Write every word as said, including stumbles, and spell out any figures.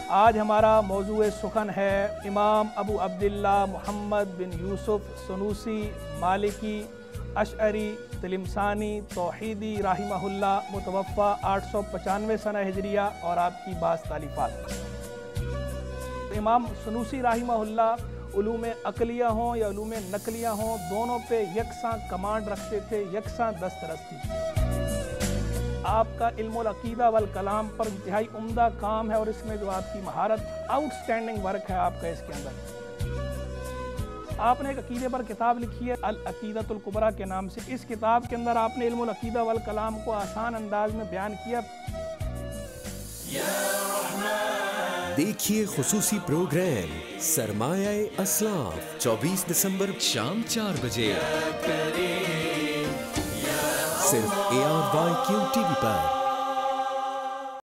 आज हमारा मौजूए सुखन है इमाम अबू अब्दुल्ला मोहम्मद बिन यूसुफ सनूसी मालिकी अशअरी तिलिमसानी तौहीदी राहिमहुल्लाह मुतवफ़ा आठ सौ पचानवे सना हिजरिया और आपकी बास तालीफ़ात। इमाम सनूसी राहिमहुल्लाह उलूम अक़लिया हों या उलूम नक़लिया हों, दोनों पे यकसां कमांड रखते थे, यकसां दस्तरस थी। आपका इल्मुल अक़ीदा वल कलाम पर इंतहाई उम्दा काम है और इसमें जो आपकी महारत आउटस्टैंडिंग वर्क है आपका इसके अंदर। आपने एक अक़ीदे पर किताब लिखी है अल अक़ीदतुल कुबरा के नाम से। इस किताब के अंदर आपने इल्मुल अक़ीदा वल कलाम को आसान अंदाज में बयान किया। देखिए खुसूसी प्रोग्राम सरमाया-ए अस्लाफ चौबीस दिसंबर शाम चार बजे सिर्फ A R Y Q TV पर।